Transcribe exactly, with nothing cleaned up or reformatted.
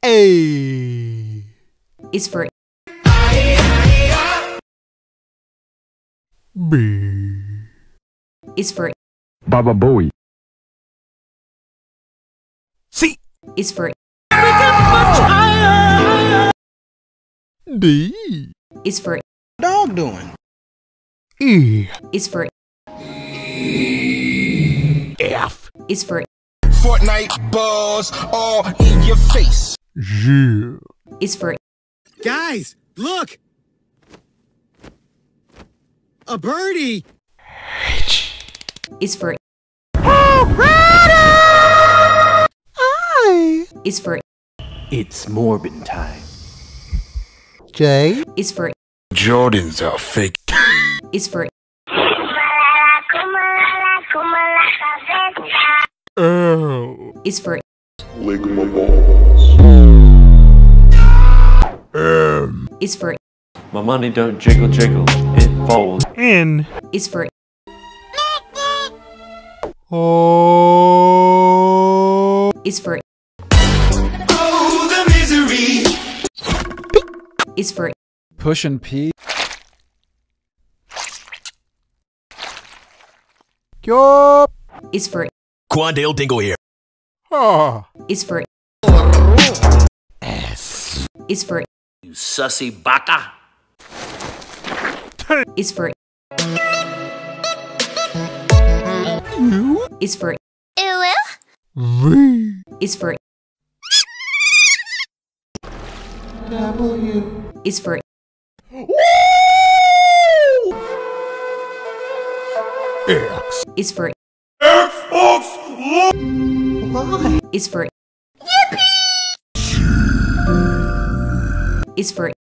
A is for B is for Baba Bowie. C is for D is for Dog doing? E is for F is for Fortnite buzz all in your face. G is for Guys, look! A birdie! is for I is for It's Morbin time. J is for Jordans are fake. is for L is for M is for My money don't jiggle jiggle, it folds. N is for O is for Oh, the misery. is for Push and P. Yup. is for Quandale Dingle here. Ah. is for S is for You sussy baka. is for U is for V is for W is for X is for Y is for is for